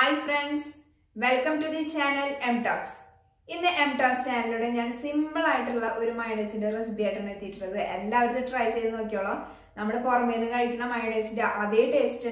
Hi friends, welcome to the channel mtalks. In the mtalks channel, I have simple mayonnaise recipe. Try mayonnaise taste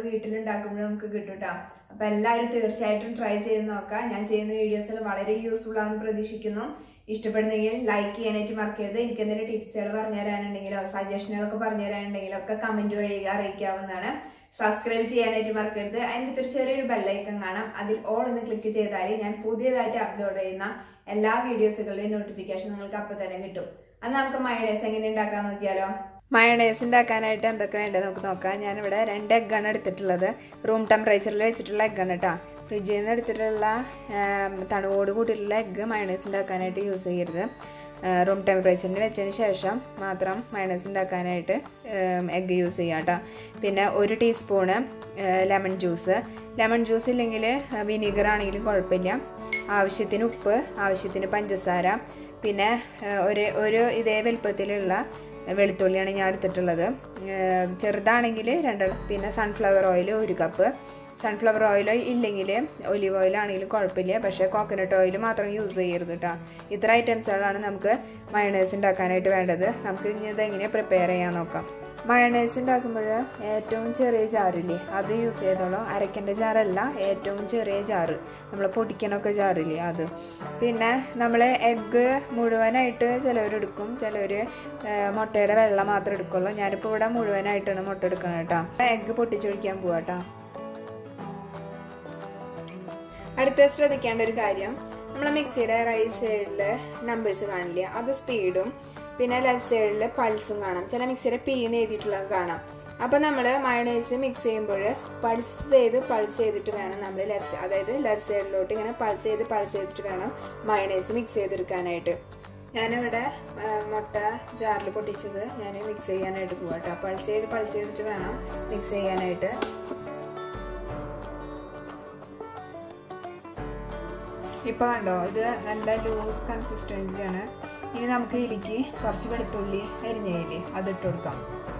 videos useful. ഇഷ്ടപ്പെടുന്നെങ്കിൽ like ചെയ്യാനായിട്ട് മറക്കരുത്. എനിക്ക് എന്തെങ്കിലും ടിപ്സുകൾ പറഞ്ഞു തരാനുണ്ടെങ്കിലോ സജഷനുകളൊക്കെ പറഞ്ഞു തരാനുണ്ടെങ്കിലോ comment വഴി അറിയിക്കാവുന്നതാണ്. സബ്സ്ക്രൈബ് ചെയ്യാനായിട്ട് മറക്കരുത്. അതിന്റെ ചെറിയൊരു ബെൽ ഐക്കൺ കാണാം. അതിൽ ഓൾ എന്ന് ക്ലിക്ക് ചെയ്താൽ ഞാൻ പുതിയതായിട്ട് അപ്ലോഡ് ചെയ്യുന്ന എല്ലാ വീഡിയോസുകളുടെയും നോട്ടിഫിക്കേഷൻ നിങ്ങൾക്ക് അപ്പോൾ തന്നെ കിട്ടും. അത് നമുക്ക് മയോണൈസ് എങ്ങനെ ഉണ്ടാക്കാൻ നോക്കിയാലോ? മയോണൈസ് ഉണ്ടാക്കാനായിട്ട് എന്തൊക്കെ വേണ്ടത് നമുക്ക് നോക്കാം. ഞാനിവിടെ 2 എഗ്ഗാണ് എടുത്തിട്ടുള്ളത്. റൂം ടെമ്പറേച്ചറിൽ വെച്ചിട്ടുള്ള എഗ്ഗാണ് കേട്ടോ. ഫ്രിഡ്ജിൽ നിന്ന് എടുത്തിട്ടുള്ള തണുവോട് കൂട്ടിയിട്ടുള്ള എഗ്ഗ് മയോണൈസ് ഉണ്ടാക്കാനായിട്ട് യൂസ് ചെയ്യരുത്. റൂം ടെമ്പറേച്ചറിന് വെച്ചതിന് ശേഷം മാത്രം മയോണൈസ് ഉണ്ടാക്കാനായിട്ട് എഗ്ഗ് യൂസ് ചെയ്യാം കേട്ടോ. പിന്നെ 1 ടീസ്പൂണ് ലെമൺ ജ്യൂസ് ഇല്ലെങ്കിൽ വിനീഗർ ആണെങ്കിലും കുഴപ്പമില്ല. ആവശ്യത്തിന് ഉപ്പ്, ആവശ്യത്തിന് പഞ്ചസാര, പിന്നെ ഒരു ഇതേ വലുപ്പത്തിലുള്ള വെളുത്തുള്ളിയാണ് ഞാൻ എടുത്തിട്ടുള്ളത്. ചെറുതാണെങ്കിൽ 2. പിന്നെ sunflower oil 1 cup. Sunflower oil ഇല്ലെങ്കിൽ ഒലിവ് ഓയിൽ ആണെങ്കിലും കുഴപ്പമില്ല. പക്ഷേ കോക്കനട്ട് ഓയിൽ മാത്രം യൂസ് ചെയ്യരുത് കേട്ടോ. ഇത്ര ഐറ്റംസുകളാണ് നമുക്ക് മയോണൈസ് ഉണ്ടാക്കാനായിട്ട് വേണ്ടത്. നമുക്ക് ഇനി ഇതെങ്ങനെ പ്രിപ്പയർ ചെയ്യാൻ നോക്കാം. മയോണൈസ് ഉണ്ടാക്കുമ്പോൾ ഏറ്റവും ചെറിയ ജാറില്ലേ അത് യൂസ് ചെയ്തോളൂ. അരക്കേണ്ട ജാറല്ല, ഏറ്റവും ചെറിയ ജാറ്, നമ്മൾ പൊടിക്കണമൊക്കെ ജാറില്ലേ അത്. പിന്നെ നമ്മൾ എഗ്ഗ് മുഴുവനായിട്ട് ചിലവരെടുക്കും, ചിലവർ മുട്ടയുടെ വെള്ള മാത്രം എടുക്കുള്ളൂ. ഞാനിപ്പോൾ ഇവിടെ മുഴുവനായിട്ടാണ് മുട്ട എടുക്കുന്നത് കേട്ടോ. എഗ്ഗ് പൊട്ടിച്ചൊഴിക്കാൻ പോവാം കേട്ടോ. അടുത്ത ശ്രദ്ധിക്കേണ്ട ഒരു കാര്യം, നമ്മൾ മിക്സിയുടെ റൈറ്റ് സൈഡിൽ നമ്പേഴ്സ് കാണില്ല, അത് സ്പീഡും പിന്നെ ലെഫ്റ്റ് സൈഡിൽ പൾസും കാണാം. ചില മിക്സിയുടെ പീന്ന് എഴുതിയിട്ടുള്ളത് കാണാം. അപ്പോൾ നമ്മൾ മയോണൈസ് മിക്സ് ചെയ്യുമ്പോൾ പൾസ് ചെയ്തിട്ട് വേണം നമ്മൾ ലെഫ്റ്റ് സൈഡിലോട്ട് ഇങ്ങനെ പൾസ് ചെയ്തിട്ട് വേണം മയോണൈസ് മിക്സ് ചെയ്തെടുക്കാനായിട്ട്. ഞാനിവിടെ മുട്ട ജാറിൽ പൊട്ടിച്ചത് ഞാൻ മിക്സ് ചെയ്യാനായിട്ട് പോകാം കേട്ടോ. പൾസ് ചെയ്തിട്ട് വേണം മിക്സ് ചെയ്യാനായിട്ട്. ഇപ്പോൾ കണ്ടോ, ഇത് നല്ല ലൂസ് കൺസിസ്റ്റൻസിയാണ്. ഇനി നമുക്ക് ഇതിലേക്ക് കുറച്ച് വെളുത്തുള്ളി അരിഞ്ഞയില്ലേ അതിട്ട് കൊടുക്കാം.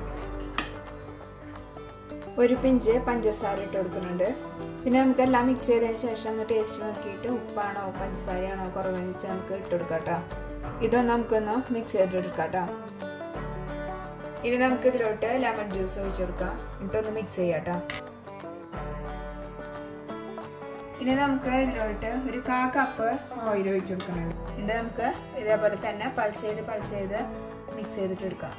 1 പിഞ്ച് പഞ്ചസാര ഇട്ട് കൊടുക്കുന്നുണ്ട്. പിന്നെ നമുക്ക് എല്ലാം മിക്സ് ചെയ്തതിന് ശേഷം ഒന്ന് ടേസ്റ്റ് നോക്കിയിട്ട് ഉപ്പാണോ പഞ്ചസാരയാണോ കുറവെന്ന് വെച്ചാൽ നമുക്ക് ഇട്ട് കൊടുക്കാം കേട്ടോ. ഇതൊന്ന് നമുക്കൊന്ന് മിക്സ് ചെയ്തെടുക്കാം കേട്ടോ. ഇനി നമുക്ക് ഇതിലോട്ട് ലെമൺ ജ്യൂസ് ഒഴിച്ചു കൊടുക്കാം. എന്നിട്ടൊന്ന് മിക്സ് ചെയ്യാം കേട്ടോ. ഇനി നമുക്ക് ഇതിലോട്ട് 1/4 കപ്പ് ഓയിൽ ഒഴിച്ചു കൊടുക്കുന്നുണ്ട്. ഇത് നമുക്ക് ഇതേപോലെ തന്നെ പൾസ് ചെയ്ത് മിക്സ് ചെയ്തിട്ട് എടുക്കാം.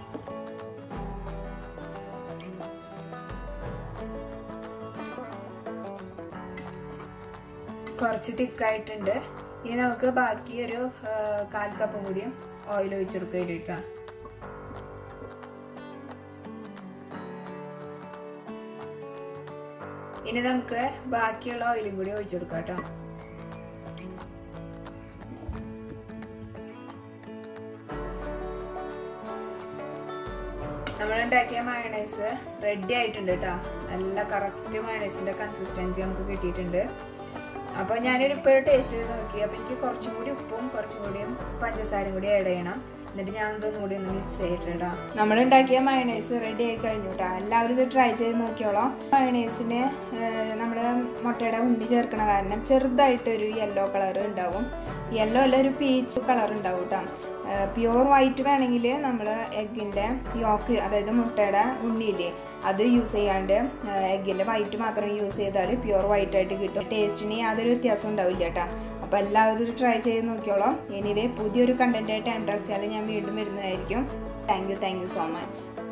കുറച്ച് തിക്കായിട്ടുണ്ട്. ഇനി നമുക്ക് ബാക്കി 1/4 കപ്പും കൂടിയും ഓയിൽ ഒഴിച്ചു കൊടുക്കാം. ഇനി നമുക്ക് ബാക്കിയുള്ള ഓയിലും കൂടി ഒഴിച്ചു കൊടുക്കാം കേട്ടോ. നമ്മളുണ്ടാക്കിയ മയോണൈസ് റെഡി ആയിട്ടുണ്ട് കേട്ടോ. നല്ല കറക്റ്റ് മയോണൈസിന്റെ കൺസിസ്റ്റൻസി നമുക്ക് കിട്ടിയിട്ടുണ്ട്. അപ്പോൾ ഞാനൊരിപ്പോൾ ടേസ്റ്റ് ചെയ്ത് നോക്കി. അപ്പോൾ എനിക്ക് കുറച്ചും കൂടി ഉപ്പും കുറച്ചും കൂടിയും പഞ്ചസാരയും കൂടി ആഡ് ചെയ്യണം. എന്നിട്ട് ഞാൻ ഇതൊന്നും കൂടി ഒന്ന് മിക്സ് ചെയ്തിട്ടാ. നമ്മളുണ്ടാക്കിയ മയോണൈസ് റെഡി ആയി കഴിഞ്ഞു കേട്ടോ. എല്ലാവരും ഇത് ട്രൈ ചെയ്ത് നോക്കിയോളാം. മയോണൈസിന് നമ്മൾ മുട്ടയുടെ ഉണ്ണി ചേർക്കണ കാരണം ചെറുതായിട്ടൊരു യെല്ലോ കളർ ഉണ്ടാവും. യെല്ലോ അല്ല, ഒരു പീച്ച് കളർ ഉണ്ടാവും കേട്ടോ. പ്യുവർ വൈറ്റ് വേണമെങ്കിൽ നമ്മൾ എഗ്ഗിൻ്റെ യോക്ക്, അതായത് മുട്ടയുടെ ഉണ്ണിയില്ലേ അത് യൂസ് ചെയ്യാണ്ട് എഗ്ഗിൻ്റെ വൈറ്റ് മാത്രം യൂസ് ചെയ്താൽ പ്യുവർ വൈറ്റ് ആയിട്ട് കിട്ടും. ടേസ്റ്റിന് യാതൊരു വ്യത്യാസം ഉണ്ടാവില്ല കേട്ടോ. അപ്പോൾ എല്ലാവരും ട്രൈ ചെയ്ത് നോക്കിയോളാം. എനിവേ പുതിയൊരു കണ്ടൻറ്റായിട്ട് mtalks ഞാൻ വീണ്ടും വരുന്നതായിരിക്കും. Thank you so much.